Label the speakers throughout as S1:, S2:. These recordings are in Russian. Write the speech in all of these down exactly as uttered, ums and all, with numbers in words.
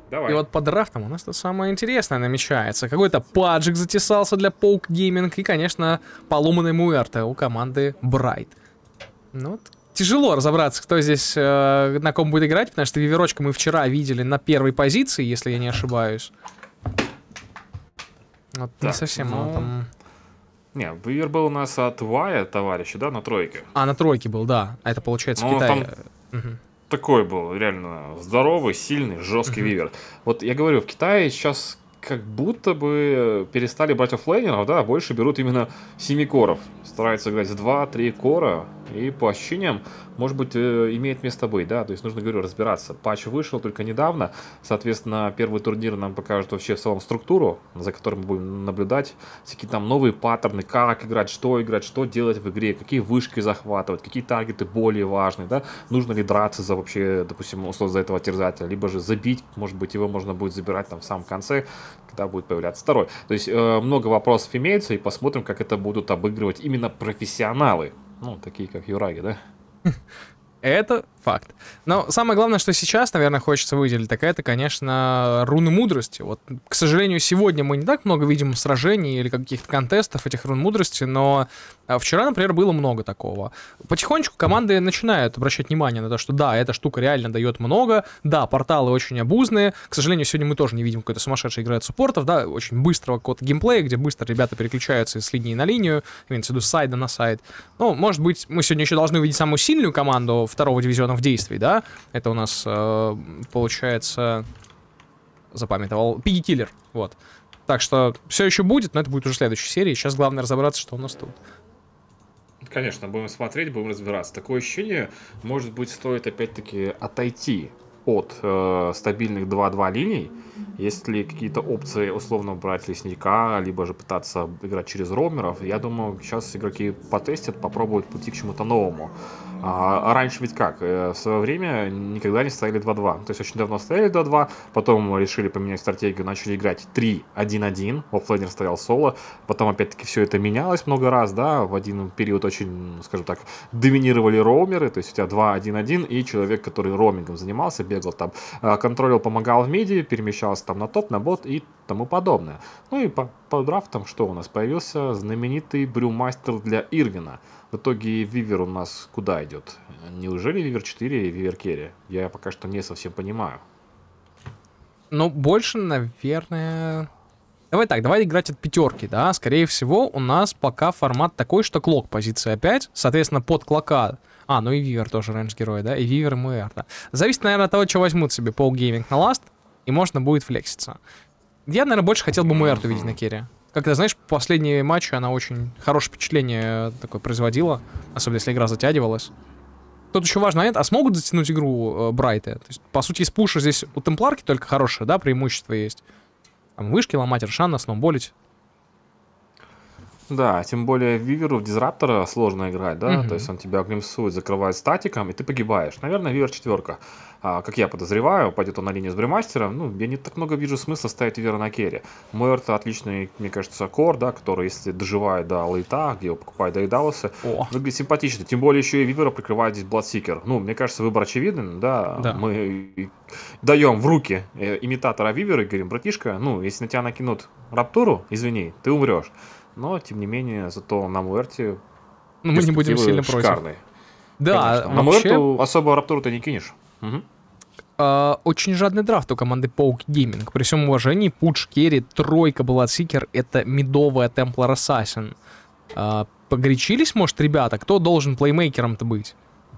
S1: И
S2: Давай.
S1: вот по драфтам у нас тут самое интересное намечается. Какой-то паджик затесался для Poke Gaming. И, конечно, поломанный Муэрте у команды Bright. Ну, вот тяжело разобраться, кто здесь э, на ком будет играть, потому что Виверочка мы вчера видели на первой позиции, если я не ошибаюсь. Вот не
S2: Так,
S1: совсем
S2: ну...
S1: он там...
S2: Не, Вивер был у нас от Вая, товарища, да, на тройке.
S1: А, на тройке был, да. А это получается в
S2: Ну,
S1: Китае.
S2: там
S1: Мгм.
S2: такой был, реально здоровый, сильный, жесткий
S1: Мгм.
S2: Вивер. Вот я говорю, в Китае сейчас как будто бы перестали брать оффлейнеров, да, больше берут именно семи коров. Стараются играть в два-три кора, и по ощущениям, может быть, э, имеет место быть, да, то есть нужно, говорю, разбираться. Патч вышел только недавно, соответственно, первый турнир нам покажет вообще в целом структуру, за которой мы будем наблюдать, всякие там новые паттерны, как играть, что играть, что делать в игре, какие вышки захватывать, какие таргеты более важные, да, нужно ли драться за вообще, допустим, условно за этого терзателя, либо же забить, может быть, его можно будет забирать там в самом конце, когда будет появляться второй. То есть э, много вопросов имеется, и посмотрим, как это будут обыгрывать именно профессионалы, ну, такие как Юраги, да?
S1: Это факт. Но самое главное, что сейчас, наверное, хочется выделить, так это, конечно, руны мудрости. Вот, к сожалению, сегодня мы не так много видим сражений или каких-то контестов этих рун мудрости, но а, вчера, например, было много такого. Потихонечку команды начинают обращать внимание на то, что да, эта штука реально дает много, да, порталы очень обузные. К сожалению, сегодня мы тоже не видим какой-то сумасшедшей игры от суппортов, да, очень быстрого какого-то геймплея, где быстро ребята переключаются с линии на линию, имеется в виду с сайда на сайд. Ну, может быть, мы сегодня еще должны увидеть самую сильную команду второго дивизиона в действии, да? Это у нас, э, получается, запамятовал, Пиги Киллер, вот. Так что все еще будет, но это будет уже в следующей серии. Сейчас главное разобраться, что у нас тут.
S2: Конечно, будем смотреть, будем разбираться. Такое ощущение, может быть, стоит опять-таки отойти от э, стабильных два-два линий, если какие-то опции условно брать лесника, либо же пытаться играть через роумеров. Я думаю, сейчас игроки потестят, попробуют пути к чему-то новому. А, а раньше ведь как? В свое время никогда не ставили два-два. То есть очень давно ставили два-два, потом решили поменять стратегию, начали играть три-один-один, оффлейнер стоял соло, потом опять-таки все это менялось много раз, да, в один период очень, скажем так, доминировали роумеры, то есть у тебя два-один-один, и человек, который роумингом занимался, бегал там, контролил, помогал в миди, перемещался там на топ, на бот и тому подобное. Ну и по, по драфтам что у нас? Появился знаменитый брюмастер для Ирвина. В итоге Вивер у нас куда идет? Неужели Вивер четыре и Вивер керри? Я пока что не совсем понимаю.
S1: Ну, больше, наверное... Давай так, давай играть от пятерки, да. Скорее всего, у нас пока формат такой, что клок позиция пять. Соответственно, под клока... А, ну и Вивер тоже рейндж-герой, да. И Вивер, и Муэрта. Зависит, наверное, от того, что возьмут себе Poke Gaming на ласт, и можно будет флекситься. Я, наверное, больше хотел бы Муэрту видеть на керри. Как ты знаешь, последние матчи она очень хорошее впечатление такое производила, особенно если игра затягивалась. Тут еще важный момент, а смогут затянуть игру э, Брайты? То есть, по сути, из пуша здесь у Темпларки только хорошее, да, преимущество есть. Там вышки ломать, Рошана, сноуболить.
S2: Да, тем более Виверу в Дизраптора сложно играть, да,
S1: Мгм.
S2: то есть он тебя глимсует, закрывает статиком, и ты погибаешь. Наверное, Вивер четверка, а, как я подозреваю, пойдет он на линию с Бремастером. Ну, я не так много вижу смысла ставить Вивера на керри. Муэрта отличный, мне кажется, кор, да, который, если доживает до лейта, где его покупает Дейдалосы,
S1: О,
S2: выглядит симпатично. Тем более еще и Вивера прикрывает здесь Бладсикер. Ну, мне кажется, выбор очевиден, да,
S1: да.
S2: мы даем в руки э, имитатора Вивера и говорим, братишка, ну, если на тебя накинут Раптуру, извини, ты умрешь. Но, тем не менее, зато на Муэрте
S1: Ну, мы не будем сильно против.
S2: шикарные.
S1: Да,
S2: Конечно. На
S1: вообще,
S2: Муэрту особо Раптуру ты не кинешь. Угу.
S1: э, очень жадный драфт у команды Poke Gaming. При всем уважении, Пудж, Керри, тройка, Бладсикер — это медовая Темплар Ассасин. Э, погорячились, может, ребята? Кто должен плеймейкером-то быть?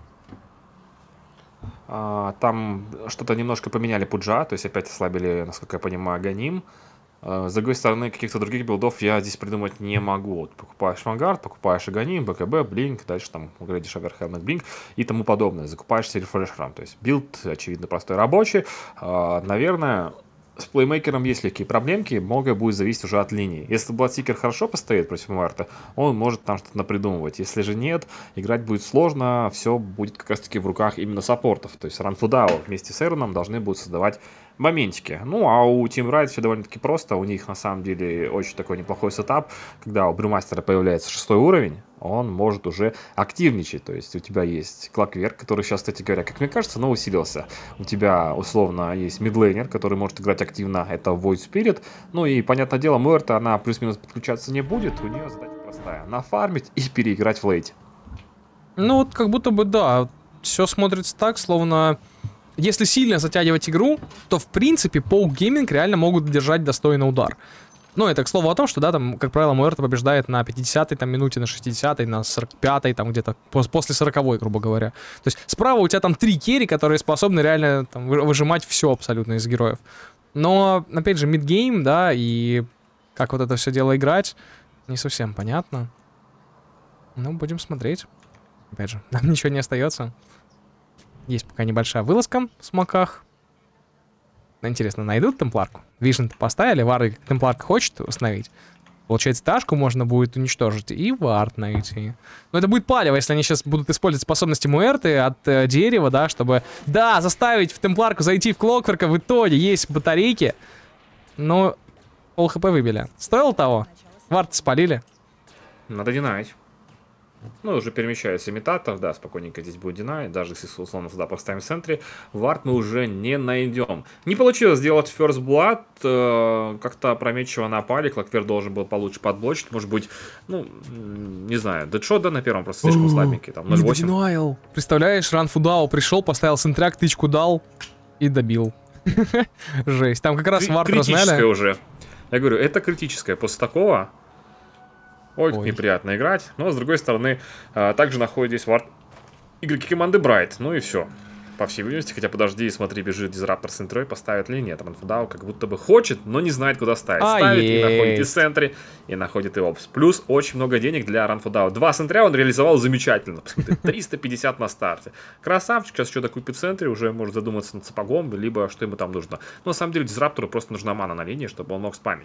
S2: А, там что-то немножко поменяли Пуджа, то есть опять ослабили, насколько я понимаю, Ганим. А, с другой стороны, каких-то других билдов я здесь придумать не могу. Вот покупаешь Мангард, покупаешь Аганим, БКБ, Блинк, дальше там глядишь Оверхелмет, Блинк и тому подобное. Закупаешься рефрешером. То есть билд, очевидно, простой рабочий. А, наверное, с плеймейкером есть легкие проблемки, многое будет зависеть уже от линии. Если Бладсикер хорошо постоит против Муэрта, он может там что-то напридумывать. Если же нет, играть будет сложно, все будет как раз таки в руках именно саппортов. То есть Ранфудау вместе с Эроном должны будут создавать моментики. Ну, а у Team Riot все довольно-таки просто. У них, на самом деле, очень такой неплохой сетап. Когда у Брюмастера появляется шестой уровень, он может уже активничать. То есть у тебя есть Clockwork, который сейчас, кстати говоря, как мне кажется, но усилился. У тебя, условно, есть мидлейнер, который может играть активно. Это Void Spirit. Ну и, понятное дело, Муэрта, она плюс-минус подключаться не будет. У нее задача простая. Нафармить и переиграть в лейте.
S1: Ну, вот как будто бы, да, все смотрится так, словно... Если сильно затягивать игру, то, в принципе, Poke Gaming реально могут держать достойный удар. Ну, это к слову о том, что, да, там, как правило, Муэрта побеждает на пятидесятой там, минуте, на шестидесятой, на сорок пятой, там, где-то после сороковой, грубо говоря. То есть справа у тебя там три керри, которые способны реально там, выжимать все абсолютно из героев. Но, опять же, мидгейм, да, и как вот это все дело играть, не совсем понятно. Ну, будем смотреть. Опять же, нам ничего не остается. Есть пока небольшая вылазка в смоках. Интересно, найдут темпларку? Вишен-то поставили, варды темпларка хочет установить. Получается, ташку можно будет уничтожить и вард найти. Но это будет палево, если они сейчас будут использовать способности Муэрты от э, дерева, да, чтобы, да, заставить в темпларку зайти в Клокверка. В итоге есть батарейки. Но пол хп выбили. Стоило того? Вард спалили.
S2: Надо динамить. Ну, уже перемещается имитатор, да, спокойненько здесь будет динамить, даже если, условно, сюда поставим в центре, вард мы уже не найдем. Не получилось сделать First Blood, э, как-то опрометчиво напали, Клоквер должен был получше подблочить, может быть, ну, не знаю, дедшот, да, на первом просто слишком слабенький, там, ноль восемь.
S1: Представляешь, Ранфудау пришел, поставил сентряк, тычку дал и добил. Жесть, там как раз вард размяли.
S2: Критическое уже. Я говорю, это критическое, после такого... Ой, как неприятно играть. Но, с другой стороны, а, также находят здесь вард игроки команды Bright. Ну и все. По всей видимости, хотя подожди, смотри, бежит Дизраптор с интрой, поставит ли нет. Ранфудау как будто бы хочет, но не знает, куда ставить.
S1: А,
S2: ставит
S1: есть.
S2: И находит и в центре, и находит и опс. Плюс очень много денег для Ранфудау. Два центря он реализовал замечательно. Посмотри, триста пятьдесят на старте. Красавчик, сейчас что-то купит в центре, уже может задуматься над сапогом, либо что ему там нужно. Но на самом деле Дизраптору просто нужна мана на линии, чтобы он мог спамить.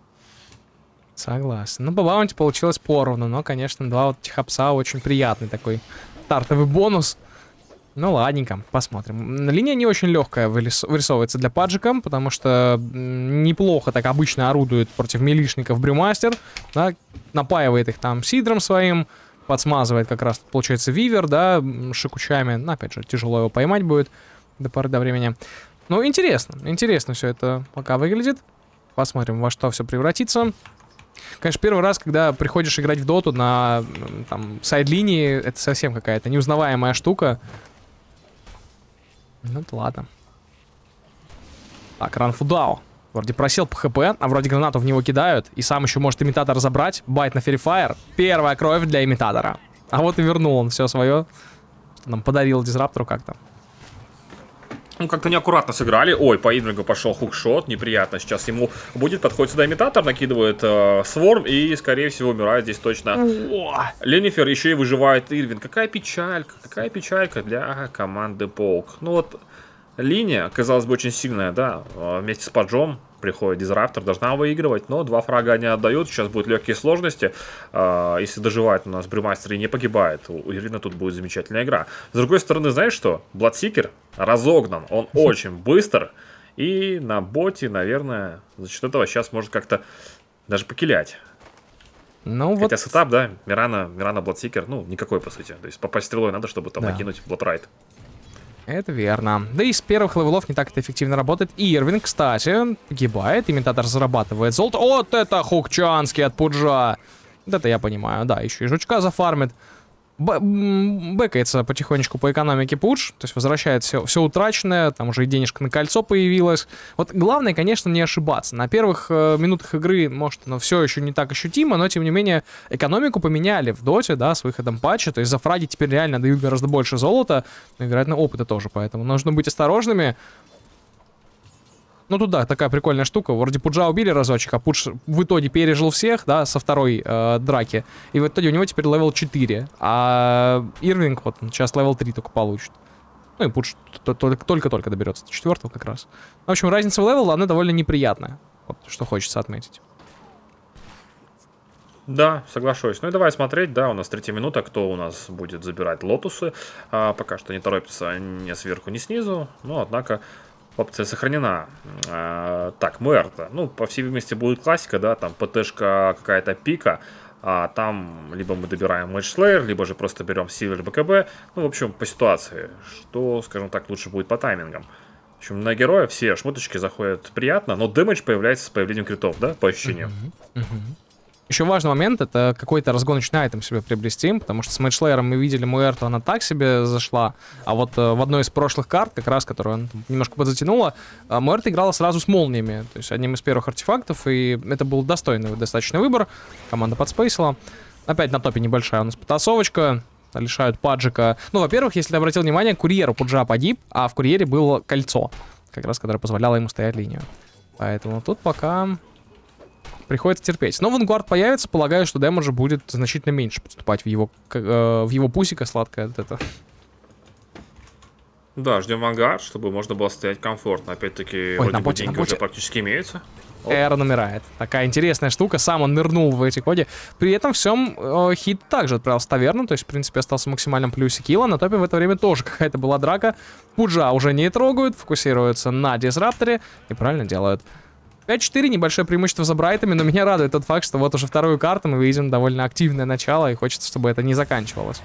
S1: Согласен. Ну, по баунти получилось поровну, но, конечно, два вот тихопса очень приятный такой стартовый бонус. Ну, ладненько, посмотрим. Линия не очень легкая вырисовывается для паджика, потому что неплохо так обычно орудует против милишников Брюмастер, да, напаивает их там сидром своим, подсмазывает как раз, получается, вивер, да, шикучами. Ну, опять же, тяжело его поймать будет до поры до времени. Ну, интересно, интересно все это пока выглядит. Посмотрим, во что все превратится. Конечно, первый раз, когда приходишь играть в доту на там сайд-линии, это совсем какая-то неузнаваемая штука. Ну, это ладно. Так, Ранфудау. Вроде просел по хп, а вроде гранату в него кидают. И сам еще может имитатор забрать. Байт на Феррифайр. Первая кровь для имитатора. А вот и вернул он все свое. Что нам подарил Дизраптору как-то.
S2: Ну, как-то неаккуратно сыграли. Ой, по Инвингу пошел хукшот. Неприятно сейчас ему будет. Подходит сюда имитатор, накидывает э, сворм и, скорее всего, умирает здесь точно. Ленифер еще и выживает Ирвин. Какая печалька, какая печалька для команды Полк. Ну вот, линия, казалось бы, очень сильная, да. Вместе с Паджом приходит Дизраптор, должна выигрывать, но два фрага они отдают. Сейчас будут легкие сложности. Э, если доживает у нас Брюмастер и не погибает, у Ирвина тут будет замечательная игра. С другой стороны, знаешь что? Бладсикер разогнан, он очень быстр. И на боте, наверное, за счет этого сейчас может как-то даже покилять.
S1: Ну,
S2: Хотя
S1: вот...
S2: сетап, да, Мирана, Мирана Бладсикер, ну, никакой по сути. То есть попасть стрелой надо, чтобы там да. накинуть Бладрайт.
S1: Это верно. Да и с первых левелов не так это эффективно работает. И Ирвин, кстати, погибает. Имитатор зарабатывает золото. Вот это хукчанский от Пуджа. Вот это я понимаю. Да, еще и жучка зафармит. Б бэкается потихонечку по экономике Пудж. То есть возвращает все, все утраченное. Там уже и денежка на кольцо появилась. Вот главное, конечно, не ошибаться. На первых э, минутах игры, может, оно все еще не так ощутимо, но, тем не менее, экономику поменяли в доте, да, с выходом патча. То есть за фраги теперь реально дают гораздо больше золота. Но, вероятно, опыта тоже. Поэтому нужно быть осторожными. Ну, тут, да, такая прикольная штука. Вроде Пуджа убили разочек, а Пудж в итоге пережил всех, да, со второй э, драки. И в итоге у него теперь левел четыре. А Ирвинг вот сейчас левел три только получит. Ну и Пудж только-только доберется до четвертого как раз. В общем, разница в левел, она довольно неприятная. Вот что хочется отметить.
S2: Да, соглашусь. Ну и давай смотреть, да, у нас третья минута, кто у нас будет забирать лотусы. А, пока что не торопится ни сверху, ни снизу, но, однако, Опция сохранена. А, так, Муэрто. Ну, по всей видимости, будет классика, да, там ПТшка какая-то пика. А там либо мы добираем матчслеер, либо же просто берем Сильвер БКБ. Ну, в общем, по ситуации. Что, скажем так, лучше будет по таймингам. В общем, на героя все шмоточки заходят приятно, но дэмэдж появляется с появлением критов, да, по ощущениям.
S1: Uh-huh. Uh-huh. Еще важный момент — это какой-то разгоночный айтем себе приобрести, потому что с матчлеером мы видели Муэрту, она так себе зашла, а вот э, в одной из прошлых карт, как раз, которую она там немножко подзатянула, э, Муэрта играла сразу с молниями, то есть одним из первых артефактов, и это был достойный достаточно выбор, команда подспейсила. Опять на топе небольшая у нас потасовочка, лишают паджика. Ну, во-первых, если ты обратил внимание, курьер у Пуджа погиб, а в курьере было кольцо, как раз, которое позволяло ему стоять линию. Поэтому тут пока... приходится терпеть. Но Вангуард появится, полагаю, что дэмэджа будет значительно меньше поступать в его, э, в его пусико сладкое от этого.
S2: Да, ждем Вангард, чтобы можно было стоять комфортно. Опять-таки, вроде бы деньги уже практически имеются.
S1: Эра намирает. Такая интересная штука. Сам он нырнул в эти коди. При этом всем э, хит также отправился в таверну. То есть, в принципе, остался в максимальном плюсе килла. На топе в это время тоже какая-то была драка. Пуджа уже не трогают. Фокусируются на дизрапторе. И правильно делают. пять-четыре, небольшое преимущество за брайтами, но меня радует тот факт, что вот уже вторую карту мы видим довольно активное начало, и хочется, чтобы это не заканчивалось.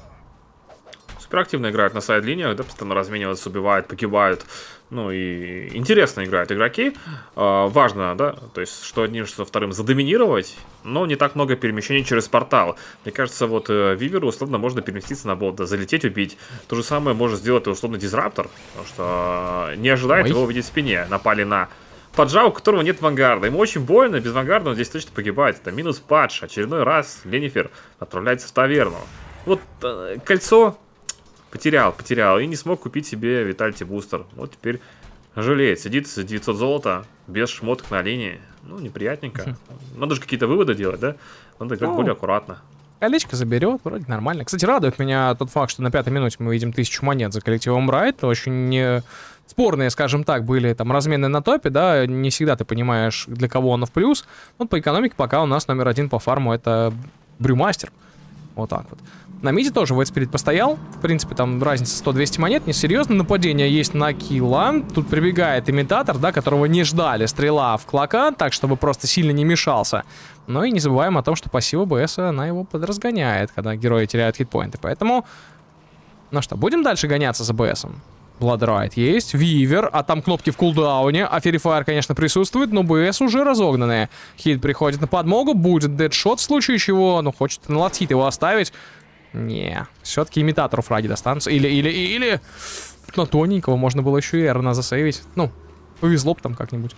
S2: Суперактивно играют на сайд-линиях, да, постоянно размениваются, убивают, погибают. Ну и интересно играют игроки. Э, важно, да, то есть что одним, что вторым задоминировать, но не так много перемещений через портал. Мне кажется, вот э, Виверу условно можно переместиться на болт, да, залететь, убить. То же самое может сделать и условно Дизраптор, потому что э, не ожидает Ой. его увидеть в спине. Напали на... Паджа, у которого нет вангарда. Ему очень больно, без вангарда он здесь точно погибает. Это минус падж. Очередной раз Ленифер отправляется в таверну. Вот э, кольцо потерял, потерял. И не смог купить себе Витальти бустер. Вот теперь жалеет. Сидит с девятьсот золота, без шмоток на линии. Ну, неприятненько. Надо же какие-то выводы делать, да? Надо играть более аккуратно.
S1: Колечко заберет, вроде нормально. Кстати, радует меня тот факт, что на пятой минуте мы видим тысячу монет за коллективом Брайт. Очень э, спорные, скажем так, были там размены на топе, да, не всегда ты понимаешь, для кого оно в плюс. Вот по экономике пока у нас номер один по фарму — это Брюмастер. Вот так вот. На миде тоже Вайтспирит постоял. В принципе, там разница сто-двести монет. Несерьезно. Нападение есть на килла. Тут прибегает имитатор, да, которого не ждали. Стрела в клока, так, чтобы просто сильно не мешался. Но и не забываем о том, что пассива БС, она его подразгоняет, когда герои теряют хитпоинты. Поэтому, ну что, будем дальше гоняться за БСом? Bloodrite есть, Вивер, а там кнопки в кулдауне, а Ферифайр, конечно, присутствует, но БС уже разогнанные. Хит приходит на подмогу, будет дедшот в случае чего, но хочет на латхит его оставить. Не, все-таки имитатору фраги достанутся. Или, или, или... На тоненького можно было еще и Эрна засейвить. Ну, повезло бы там как-нибудь.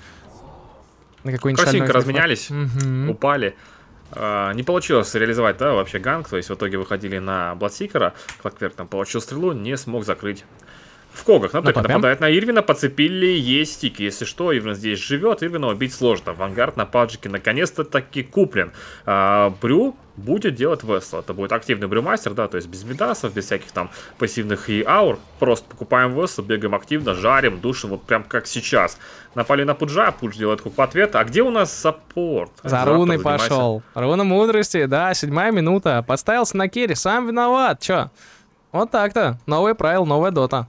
S1: На какой-нибудь
S2: красивенько разменялись,
S1: угу.
S2: упали. Uh, не получилось реализовать, да, вообще ганг. То есть в итоге выходили на Бладсикера. Клакверк там получил стрелу, не смог закрыть. В когах на топе нападает на Ирвина, подцепили, есть стики. Если что, Ирвин здесь живет, Ирвина убить сложно. Вангард на паджике наконец-то таки куплен. А, Брю будет делать Вессел. Это будет активный брюмастер, да, то есть без медасов, без всяких там пассивных и аур. Просто покупаем Вессел, бегаем активно, жарим, душим, вот прям как сейчас. Напали на Пуджа, Пудж делает куп ответа. А где у нас саппорт?
S1: За руной пошел. Руна мудрости, да, седьмая минута. Подставился на керри, сам виноват, чё? Вот так-то. Новые правила, новая дота.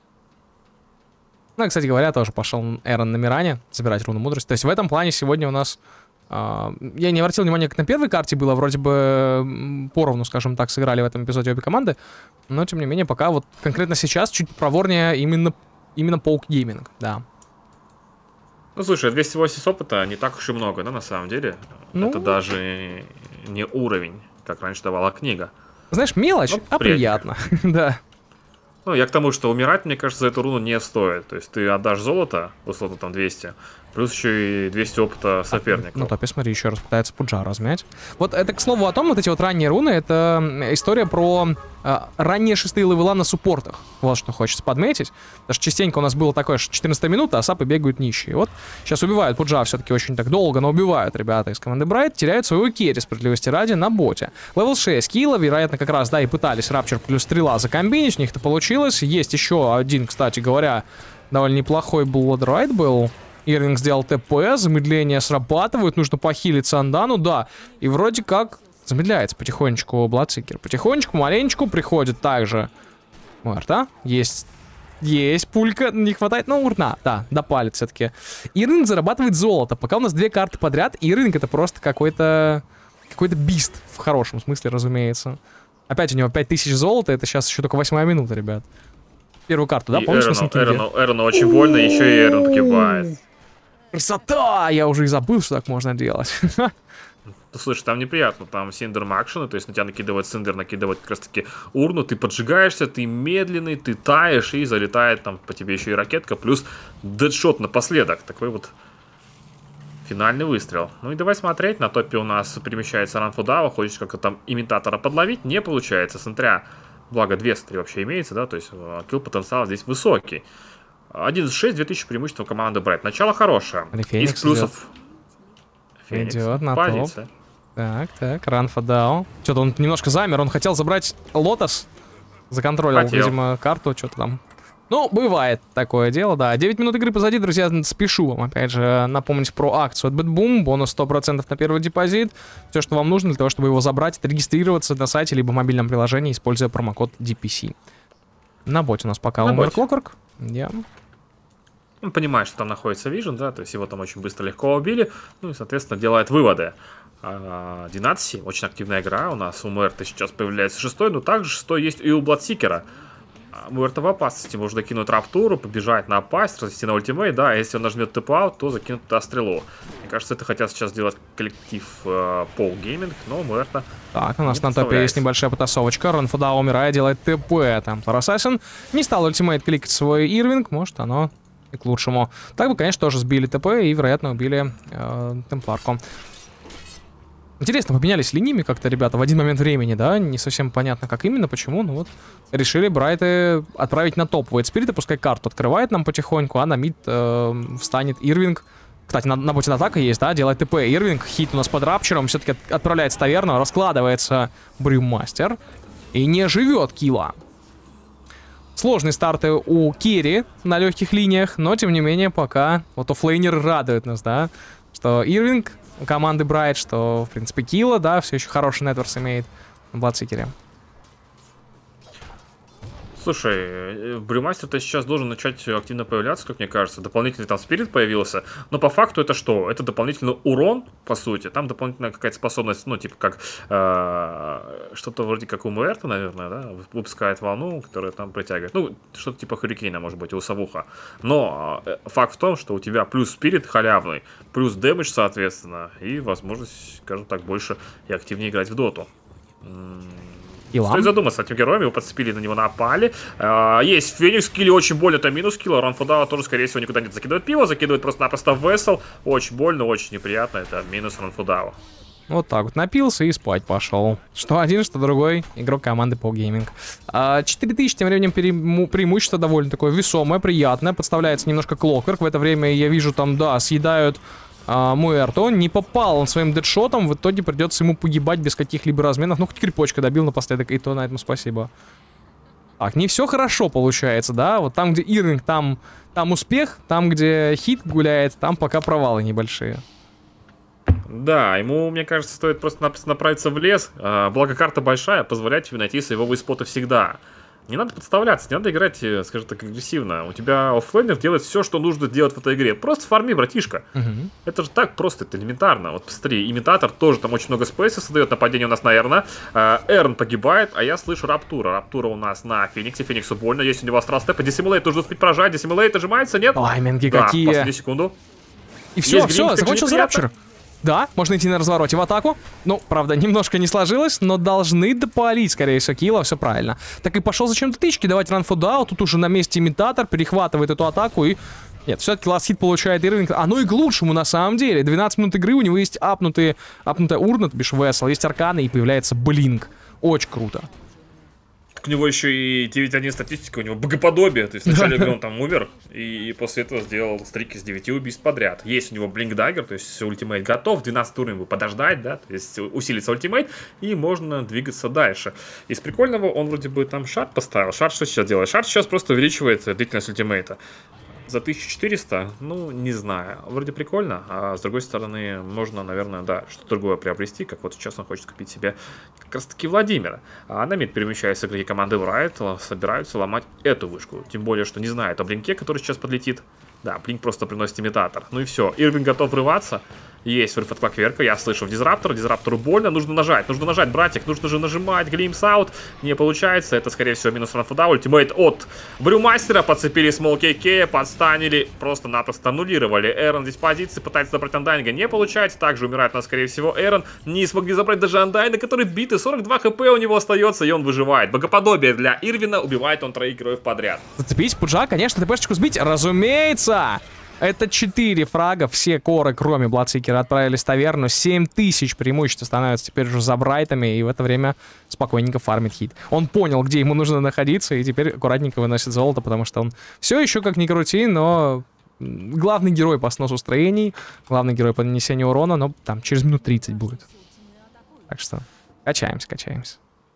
S1: Ну, кстати говоря, тоже пошел Эрон на Миране забирать руну мудрости. То есть в этом плане сегодня у нас... Э, я не обратил внимания, как на первой карте было. Вроде бы поровну, скажем так, сыграли в этом эпизоде обе команды. Но, тем не менее, пока вот конкретно сейчас чуть проворнее именно, именно Паук Гейминг, да.
S2: Ну, слушай, двести восемьдесят опыта не так уж и много, да, на самом деле. Ну... Это даже не уровень, как раньше давала книга.
S1: Знаешь, мелочь, ну, а приятно, да.
S2: Ну, я к тому, что умирать, мне кажется, за эту руну не стоит. То есть ты отдашь золото, условно там двести, плюс еще и двести опыта соперников.
S1: Ну, топе, смотри, еще раз пытается Пуджа размять. Вот это, к слову, о том, вот эти вот ранние руны, это история про э, ранние шестые левела на суппортах. Вот что хочется подметить. Потому что частенько у нас было такое, что четырнадцатая минута, а сапы бегают нищие. Вот сейчас убивают Пуджа все-таки очень так долго, но убивают ребята из команды Брайт, теряют своего керри, справедливости ради, на боте. Левел шесть килла, вероятно, как раз, да, и пытались Рапчер плюс стрела закомбинить, у них это получилось. Есть еще один, кстати говоря, довольно неплохой Bloodrite был. Ирвинг сделал ТП, замедление срабатывает, нужно похилить Сандану, да. И вроде как замедляется потихонечку Бладсикер. Потихонечку, маленечку приходит также Муэрта. Есть Есть пулька, не хватает, но урна, да, допалит все-таки. Ирвинг зарабатывает золото, пока у нас две карты подряд. Ирвинг это просто какой-то какой-то бист, в хорошем смысле, разумеется. Опять у него пять тысяч золота, это сейчас еще только восьмая минута, ребят. Первую карту, да,
S2: и
S1: помнишь,
S2: Эрону,
S1: на Синкинге?
S2: Эрону, Эрону очень больно, еще и Эрон погибает.
S1: Красота! Я уже и забыл, что так можно делать.
S2: Ну, слушай, там неприятно, там синдерм акшены, то есть на тебя накидывает синдер, накидывает как раз таки урну, ты поджигаешься, ты медленный, ты таешь, и залетает там по тебе еще и ракетка, плюс дедшот напоследок, такой вот финальный выстрел. Ну и давай смотреть, на топе у нас перемещается Ранфудава, хочешь как-то там имитатора подловить, не получается, смотря, благо две стрелы вообще имеется, да, то есть килл потенциал здесь высокий. одиннадцать шесть, две тысячи преимущества команды брать. Начало хорошее. Из плюсов...
S1: Феникс идет на топ. Так, так, Ранфудау. Что-то он немножко замер, он хотел забрать Лотос. Законтролил, хотел. Видимо, карту, что-то там. Ну, бывает такое дело, да. девять минут игры позади, друзья, спешу вам, опять же, напомнить про акцию от Бэтбум. Бонус сто процентов на первый депозит. Все, что вам нужно для того, чтобы его забрать, это регистрироваться на сайте либо в мобильном приложении, используя промокод ди пи си. На боте у нас пока умер Клокворк. Я...
S2: Он понимает, что там находится Vision, да, то есть его там очень быстро, легко убили, ну и, соответственно, делает выводы. А, Динатси, очень активная игра, у нас у Муэрта сейчас появляется шестой, но также шестой есть и у Бладсикера. Муэрта в опасности, может закинуть Раптуру, побежать напасть, развести на ультимейт, да, а если он нажмет тэп-аут, то закинут туда стрелу. Мне кажется, это хотят сейчас сделать коллектив э, Пол Гейминг, но Муэрта...
S1: Так, у нас на топе есть небольшая потасовочка, Ранфудау, умирая, делает ТП, там, Ассасин не стал ультимейт кликать свой Ирвинг, может оно... и к лучшему. Так бы, конечно, тоже сбили ТП и, вероятно, убили э, Темпларку. Интересно, поменялись линиями как-то, ребята, в один момент времени, да? Не совсем понятно, как именно, почему, но вот решили Брайты отправить на топ. Вейт Спирита, пускай карту открывает нам потихоньку, а на мид э, встанет Ирвинг. Кстати, на, на боте атака есть, да? Делает ТП. Ирвинг, хит у нас под рапчером, все-таки от, отправляется таверну, раскладывается Брюмастер и не живет килла. Сложные старты у Керри на легких линиях, но, тем не менее, пока вот оффлейнер радует нас, да, что Ирвинг у команды Брайт, что, в принципе, Килла, да, все еще хороший нетворс имеет на Бладсикере.
S2: Слушай, Брюмастер-то сейчас должен начать активно появляться, как мне кажется. Дополнительный там спирит появился. Но по факту это что? Это дополнительный урон, по сути. Там дополнительная какая-то способность, ну, типа как э, что-то вроде как у Муэрта, наверное, да, выпускает волну, которая там притягивает. Ну, что-то типа Хуррикейна, может быть, у Савуха. Но э, факт в том, что у тебя плюс спирит халявный, плюс дэмэдж, соответственно, и возможность, скажем так, больше и активнее играть в доту.
S1: Илам.
S2: Стоит задуматься, этим героем его подцепили, на него напали. А, есть Феникс, килли очень больно, это минус килла. Ранфудава тоже, скорее всего, никуда не закидывает пиво, закидывает просто-напросто Вессел. Очень больно, очень неприятно, это минус Ранфудава.
S1: Вот так вот напился и спать пошел. Что один, что другой игрок команды Пол Гейминг. четыре тысячи, тем временем, преиму преимущество довольно такое весомое, приятное. Подставляется немножко Клокверк. В это время я вижу там, да, съедают а, Муэрто. Он не попал он своим дедшотом. В итоге придется ему погибать без каких-либо разменов. Ну, хоть крипочка добил напоследок, и то на этом спасибо. Так, не все хорошо получается, да? Вот там, где Ирвинг, там, там успех. Там, где хит гуляет, там пока провалы небольшие.
S2: Да, ему, мне кажется, стоит просто направиться в лес. А, благо карта большая, позволяет тебе найти своего спота всегда. Не надо подставляться, не надо играть, скажем так, агрессивно. У тебя оффлейнер делает все, что нужно делать в этой игре. Просто фарми, братишка. Угу. Это же так просто, это элементарно. Вот посмотри, имитатор тоже там очень много спейса создает. Нападение у нас на Эрна. Эрн погибает, а я слышу Раптура. Раптура у нас на Фениксе. Фениксу больно, есть у него астрал степ. Десимулейт нужно успеть прожать. Десимулейт отжимается, нет?
S1: Тайминги
S2: да,
S1: какие.
S2: последнюю секунду.
S1: И все, есть все, гринг, закончился Рапчер. Да, можно идти на развороте в атаку. Ну, правда, немножко не сложилось, но должны допалить, скорее всего, килла, все правильно. Так и пошел зачем-то тычки, давать Ранфудау. Тут уже на месте имитатор перехватывает эту атаку и... Нет, все-таки ласт-хит получает Ирвинг. Оно и к лучшему, на самом деле. двенадцать минут игры, у него есть апнутые, апнутая урна, бишь Вессел, есть арканы, и появляется Блинк. Очень круто.
S2: У него еще и девять один статистика, у него богоподобие. То есть вначале игры он там умер, и после этого сделал стрик из девяти убийств подряд. Есть у него Блинк Даггер, то есть ультимейт готов, двенадцать уровень подождать, да, то есть усилится ультимейт, и можно двигаться дальше. Из прикольного он вроде бы там шард поставил. Шард что сейчас делает? Шард сейчас просто увеличивает длительность ультимейта. За тысячу четыреста, ну, не знаю. Вроде прикольно, а с другой стороны, можно, наверное, да, что-то другое приобрести, как вот сейчас он хочет купить себе как раз-таки Владимира. А на мид перемещаются игроки команды Bright, собираются ломать эту вышку. Тем более, что не знают о блинке, который сейчас подлетит. Да, блинк просто приносит имитатор. Ну и все. Ирвин готов врываться. Есть врыв от Клокверка, я слышу в Дизраптор. Дизраптору больно, нужно нажать, нужно нажать, братик, нужно же нажимать. Глимс аут, не получается. Это, скорее всего, минус ранфуда. Ультимейт от Брюмастера. Подцепили смол КК, подстанили, просто-напросто аннулировали. Эрон здесь позиции, пытается забрать Андайнга, не получается. Также умирает у нас, скорее всего, Эрон. Не смогли забрать даже Андайна, который битый. сорок два хп у него остается, и он выживает. Богоподобие для Ирвина, убивает он троих героев подряд.
S1: Зацепить Пуджа, конечно, ТПшечку сбить, разумеется. Это четыре фрага, все коры, кроме Бладсикера, отправились в таверну. семь тысяч преимущество становится теперь уже за Брайтами, и в это время спокойненько фармит хит. Он понял, где ему нужно находиться, и теперь аккуратненько выносит золото, потому что он все еще, как ни крути, но главный герой по сносу строений, главный герой по нанесению урона, но там через минут тридцать будет. Так что качаемся, качаемся.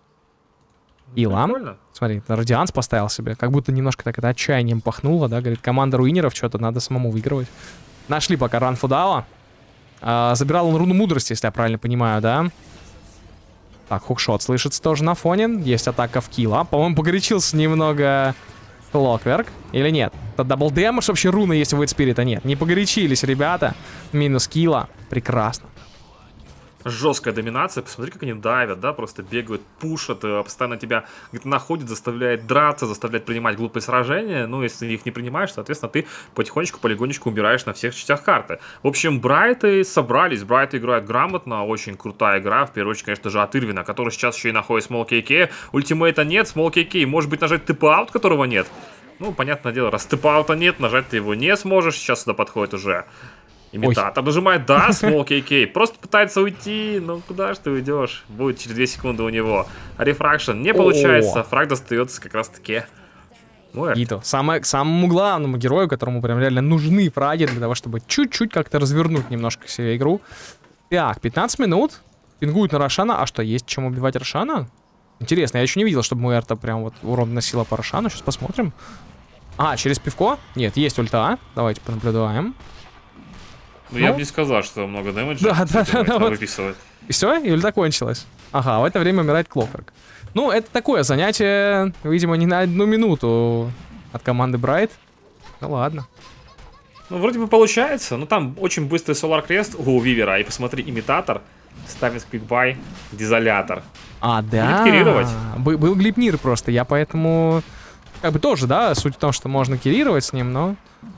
S1: Илам, смотри, Радианс поставил себе, как будто немножко так это отчаянием пахнуло, да, говорит, команда руинеров, что-то надо самому выигрывать. Нашли пока Ранфудала. А, забирал он руну мудрости, если я правильно понимаю, да. Так, хукшот слышится тоже на фоне, есть атака в килла. По-моему, погорячился немного Клокверк, или нет? Это дабл дэмэдж, вообще руна есть у Вейт Спирита, нет. Не погорячились ребята, минус килла, прекрасно.
S2: Жесткая доминация, посмотри, как они давят, да, просто бегают, пушат, постоянно тебя где-то находят, заставляет драться, заставляет принимать глупые сражения. Ну, если их не принимаешь, соответственно, ты потихонечку, полигонечку умираешь на всех частях карты. В общем, Брайты собрались, Брайты играют грамотно, очень крутая игра, в первую очередь, конечно же, от Ирвина, который сейчас еще и находит Смол КК. Ультимейта нет, Смол КК, может быть, нажать тэп-аут, которого нет? Ну, понятное дело, раз тэп-аута нет, нажать ты его не сможешь, сейчас сюда подходит уже имитатор. Ой. Нажимает да, смол КК. Просто пытается уйти. Ну куда ж ты уйдешь? Будет через две секунды у него. Рефракшн не получается. О-о-о. Фраг достается как раз таки
S1: Ито. Самое, самому главному герою, которому прям реально нужны фраги для того, чтобы чуть-чуть как-то развернуть немножко себе игру. Так, пятнадцать минут. Пингуют на Рошана. А что, есть чем убивать Рошана? Интересно, я еще не видел, чтобы Муэрта прям вот урон носила по Рошану. Сейчас посмотрим. А, через пивко? Нет, есть ульта. Давайте понаблюдаем.
S2: Ну, ну, я бы не сказал, что много дэмэджа
S1: да, да, да, да,
S2: выписывает.
S1: И все? И ульта кончилась. Ага, в это время умирает Клокверк. Ну, это такое занятие, видимо, не на одну минуту от команды Bright. Ну, ладно.
S2: Ну, вроде бы получается. Но там очень быстрый Solar Crest у Вивера. И посмотри, имитатор ставит квикбай, дизолятор.
S1: А, да. Будет керировать. Был, был глипнир просто. Я поэтому... Как бы тоже, да, суть в том, что можно керировать с ним, но...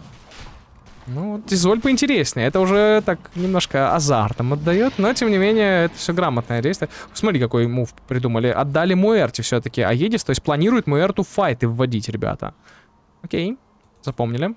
S1: Ну, дизоль поинтереснее. Это уже так немножко азартом отдает, но тем не менее это все грамотное действие. Смотри, какой мув придумали. Отдали Муэрте все-таки Аедис, то есть планирует Муэрту в файты вводить, ребята. Окей, запомнили.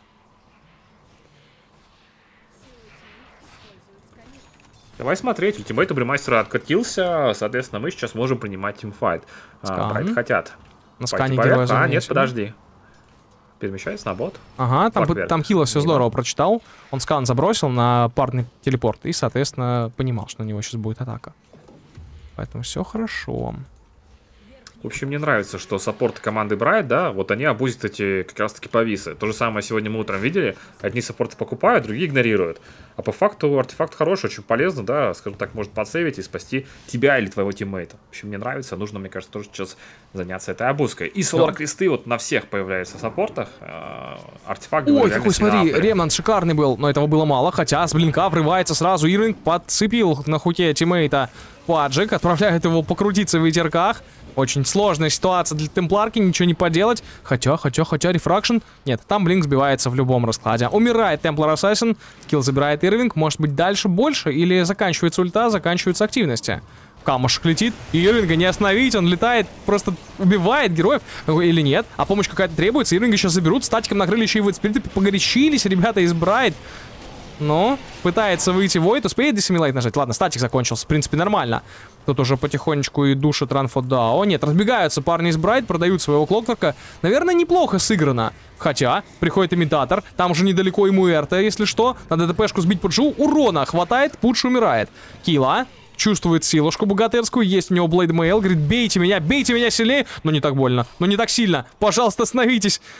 S2: Давай смотреть, ультимейт у Брюмастера откатился, соответственно, мы сейчас можем принимать тимфайт. А, Брайт хотят.
S1: На скане героя.
S2: А, нет, подожди. Перемещается на бот.
S1: Ага, там, там Хилла все здорово прочитал. Он скан забросил на парный телепорт и, соответственно, понимал, что на него сейчас будет атака. Поэтому все хорошо.
S2: В общем, мне нравится, что саппорты команды Bright, да, вот они обузят эти как раз-таки повисы. То же самое сегодня мы утром видели. Одни саппорты покупают, другие игнорируют. А по факту артефакт хороший, очень полезно, да, скажем так, может подсейвить и спасти тебя или твоего тиммейта. В общем, мне нравится, нужно, мне кажется, тоже сейчас заняться этой обузкой. И Solar Кресты вот на всех появляются в саппортах. Артефакт...
S1: Ой, какой, смотри, ремнант шикарный был, но этого было мало, хотя с блинка врывается сразу. Ирвинг подцепил на хуке тиммейта Паджик, отправляет его покрутиться в ветерках. Очень сложная ситуация для темпларки, ничего не поделать. Хотя, хотя, хотя, рефракшн. Нет, там блинк сбивается в любом раскладе. Умирает Темплар Ассасин, килл забирает Ирвинг. Может быть, дальше больше? Или заканчивается ульта, заканчиваются активности? Камушек летит, и Ирвинга не остановить, он летает, просто убивает героев. Или нет? А помощь какая-то требуется, Ирвинга сейчас заберут, статиком накрыли еще и Void Spirit. Погорячились ребята из Bright. Но пытается выйти Void, успеет Dissimilate нажать? Ладно, статик закончился, в принципе, нормально. Тут уже потихонечку и душит Ранфудао. Нет, разбегаются парни из Bright, продают своего Клокверка. Наверное, неплохо сыграно. Хотя, приходит имитатор, там уже недалеко и Муэрта, если что. Надо ДПшку сбить Пуджу, урона хватает, Пудж умирает. Килла чувствует силушку богатырскую, есть у него Блейдмейл, говорит, бейте меня, бейте меня сильнее. Но не так больно, но не так сильно. Пожалуйста, остановитесь.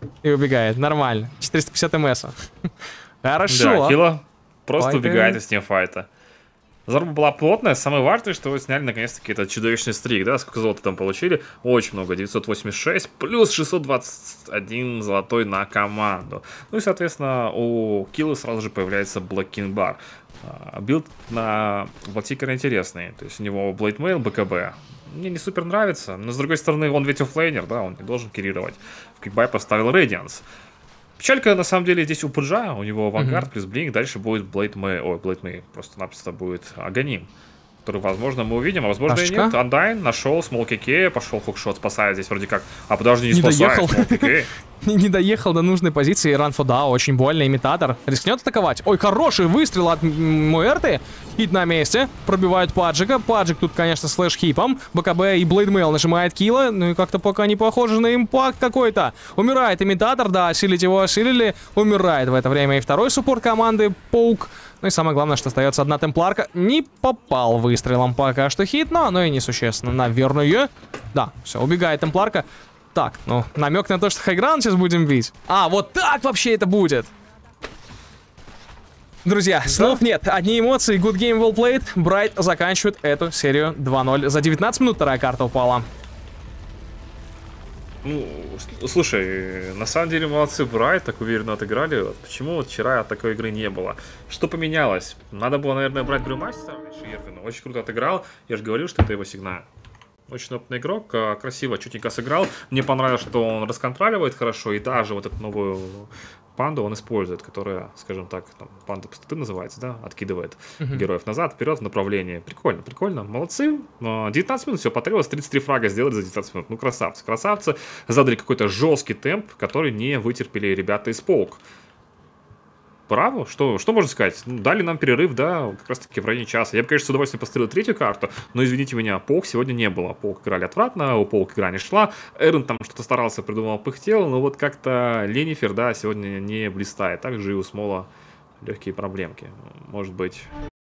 S1: И убегает. Нормально. четыреста пятьдесят МС. Хорошо.
S2: Да, Килла просто
S1: Файты.
S2: убегает из тимфайта. Заруба была плотная. Самое важное, что вы сняли наконец-таки этот чудовищный стрик, да? Сколько золота там получили? Очень много. девятьсот восемьдесят шесть плюс шестьсот двадцать один золотой на команду. Ну и, соответственно, у Киллы сразу же появляется Блэккинг Бар. Билд на Блатикера интересный. То есть у него Blade Mail, БКБ. Мне не супер нравится. Но, с другой стороны, он ведь оффлейнер, да? Он не должен керировать. В кикбай поставил Radiance. Печалька, на самом деле, здесь у Пуджа, у него авангард mm-hmm. плюс блинк, дальше будет Блейд Мэй, ой, Блейд Мэй, просто-напросто будет Аганим, который, возможно, мы увидим, а возможно Ашечка. И нет. Андайн нашел Смол Кикея, пошел хукшот, спасает здесь вроде как, а подожди, не, не спасает Смол Кикея.
S1: Не доехал до нужной позиции. Run for Down, очень больно. Имитатор рискнет атаковать. Ой, хороший выстрел от Муэрты. Хит на месте. Пробивают Паджика. Паджик тут, конечно, слэш хипом. БКБ и Блейдмейл нажимает килла. Ну и как-то пока не похоже на импакт какой-то. Умирает Имитатор, да, осилить его осилили. Умирает в это время и второй суппорт команды Паук. Ну и самое главное, что остается одна темпларка. Не попал выстрелом пока что хит, но оно и несущественно. Наверное. Да, все, убегает темпларка. Так, ну, намек на то, что хайграунд сейчас будем бить. А, вот так вообще это будет. Друзья, да? Слов нет. Одни эмоции. Good game, well played. Брайт заканчивает эту серию два ноль. За девятнадцать минут вторая карта упала.
S2: Ну, слушай, на самом деле молодцы Брайт, так уверенно отыграли. Вот почему вот вчера такой игры не было? Что поменялось? Надо было, наверное, брать Брюмастера, Шервина. Очень круто отыграл. Я же говорил, что это его сигнал. Очень опытный игрок, красиво, чутенько сыграл. Мне понравилось, что он расконтроливает хорошо, и даже вот эту новую панду он использует, которая, скажем так, там, панда пустоты называется, да, откидывает uh-huh. героев назад, вперед в направлении. Прикольно, прикольно, молодцы. девятнадцать минут, все, потребовалось тридцать три фрага сделать за девятнадцать минут. Ну, красавцы, красавцы. Задали какой-то жесткий темп, который не вытерпели ребята из Паук. Браво, что, что можно сказать? Ну, дали нам перерыв, да, как раз таки в районе часа. Я бы, конечно, с удовольствием посмотрел третью карту, но, извините меня, Паук сегодня не было. Паук играли отвратно, у Паук игра не шла. Эрен там что-то старался, придумал, пыхтел, но вот как-то Ленифер, да, сегодня не блистает. Также и у Смола легкие проблемки. Может быть...